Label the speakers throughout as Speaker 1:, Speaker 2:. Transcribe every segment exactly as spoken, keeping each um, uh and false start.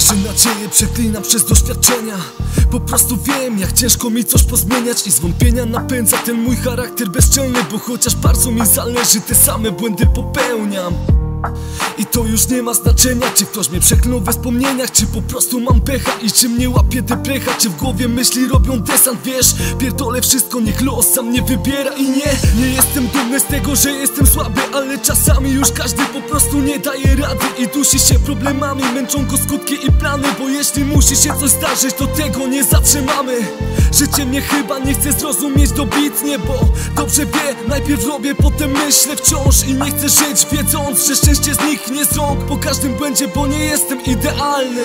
Speaker 1: Nasze nadzieje przeklinam przez doświadczenia. Po prostu wiem, jak ciężko mi coś pozmieniać. I zwątpienia napędza ten mój charakter bezczelny, bo chociaż bardzo mi zależy, te same błędy popełniam. I to już nie ma znaczenia, czy ktoś mnie przeklął we wspomnieniach, czy po prostu mam pecha i czy mnie łapie deprecha, czy w głowie myśli robią desant. Wiesz, pierdolę wszystko, niech los sam mnie wybiera. I nie, nie jestem dumny z tego, że jestem słaby, ale czasami już każdy po prostu nie daje rady i dusi się problemami, męczą go skutki i plany. Bo jeśli musi się coś zdarzyć, to tego nie zatrzymamy. Życie mnie chyba nie chce zrozumieć dobitnie, bo dobrze wie, najpierw robię, potem myślę wciąż. I nie chcę żyć wiedząc, że szczęście zniknie z rąk po każdym błędzie, bo nie jestem idealny.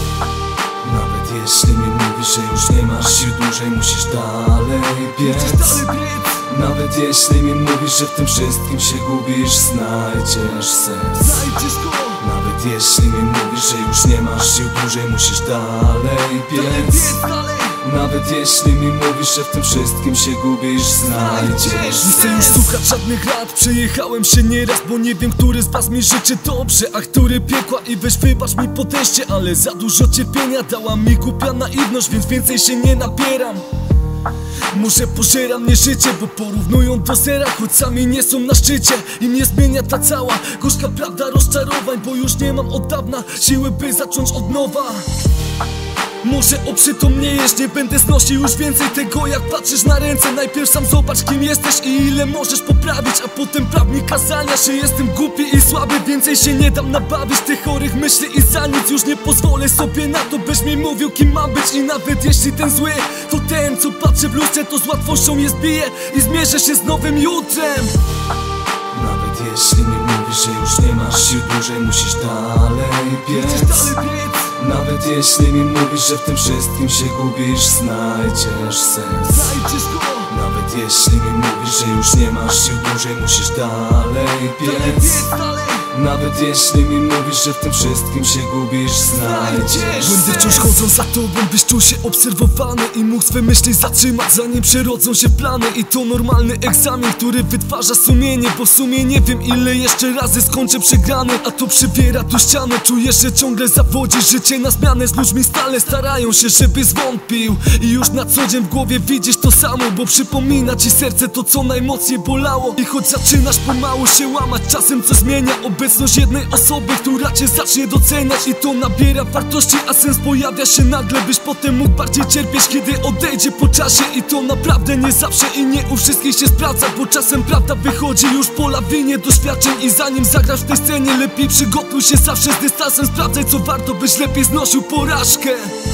Speaker 2: Nawet jeśli mi mówisz, że już nie masz sił dłużej, musisz dalej biec. Nawet jeśli mi mówisz, że w tym wszystkim się gubisz, znajdziesz sens. Nawet jeśli mi mówisz, że już nie masz sił dłużej, musisz dalej biec. Nawet jeśli mi mówisz, że w tym wszystkim się gubisz, znajdziesz sens.
Speaker 1: Nie chcę już słuchać żadnych rad, przejechałem się nieraz, bo nie wiem, który z was mi życzy dobrze, a który piekła. I weź wybacz mi podejście, ale za dużo cierpienia dała mi głupia naiwność, więc więcej się nie napieram. Może pożera mnie życie, bo porównują do zera, choć sami nie są na szczycie. I mnie zmienia ta cała gorzka prawda rozczarowań, bo już nie mam od dawna siły, by zacząć od nowa. Może oprzytomniejesz, nie będę znosił już więcej tego, jak patrzysz na ręce. Najpierw sam zobacz, kim jesteś i ile możesz poprawić, a potem praw mi kazania, że jestem głupi i słaby. Więcej się nie dam nabawić tych chorych myśli i za nic już nie pozwolę sobie na to, byś mi mówił, kim mam być. I nawet jeśli ten zły to ten, co patrzy w lustrze, to z łatwością je zbije i zmierzę się z nowym jutrem.
Speaker 2: Nawet jeśli mi mówisz, że już nie masz sił dłużej, musisz dalej biec. Nawet jeśli mi mówisz, że w tym wszystkim się gubisz, znajdziesz sens. Nawet jeśli mi mówisz, że już nie masz sił dłużej, musisz dalej biec. Nawet jeśli mi mówisz, że w tym wszystkim się gubisz, znajdziesz
Speaker 1: Błędy wciąż chodzą za tobą, byś czuł się obserwowany i mógł swe myśli zatrzymać, zanim przerodzą się w plany. I to normalny egzamin, który wytwarza sumienie, bo w sumie nie wiem, ile jeszcze razy skończę przegrany. A to przybiera tu ścianę, czujesz, że ciągle zawodzisz. Życie na zmianę, z ludźmi stale starają się, żeby zwątpił. I już na co dzień w głowie widzisz to samo, bo przypomina ci serce to, co najmocniej bolało. I choć zaczynasz pomału się łamać, czasem coś zmienia obecność jednej osoby, która cię zacznie doceniać. I to nabiera wartości, a sens pojawia się nagle, byś potem mógł bardziej cierpieć, kiedy odejdzie po czasie. I to naprawdę nie zawsze i nie u wszystkich się sprawdza, bo czasem prawda wychodzi już po lawinie doświadczeń. I zanim zagrasz w tej scenie, lepiej przygotuj się zawsze z dystansem. Sprawdzaj, co warto, byś lepiej znosił porażkę.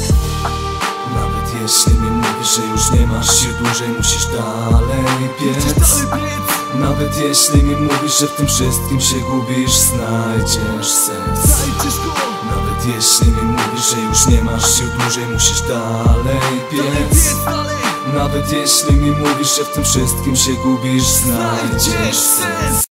Speaker 2: Nawet jeśli mi mówisz, że już nie masz sił dłużej, musisz dalej biec. Nawet jeśli mi mówisz, że w tym wszystkim się gubisz, znajdziesz sens. Nawet jeśli mi mówisz, że już nie masz sił dłużej, musisz dalej biec. Nawet jeśli mi mówisz, że w tym wszystkim się gubisz, znajdziesz sens.